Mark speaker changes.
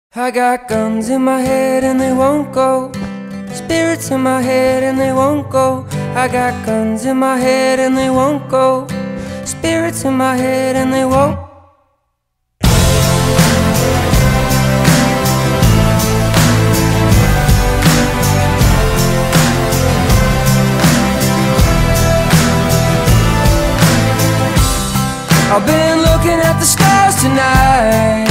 Speaker 1: I got guns in my head and they won't go. Spirits in my head and they won't go. I got guns in my head and they won't go. Spirits in my head and they won't. I've been looking at the stars tonight.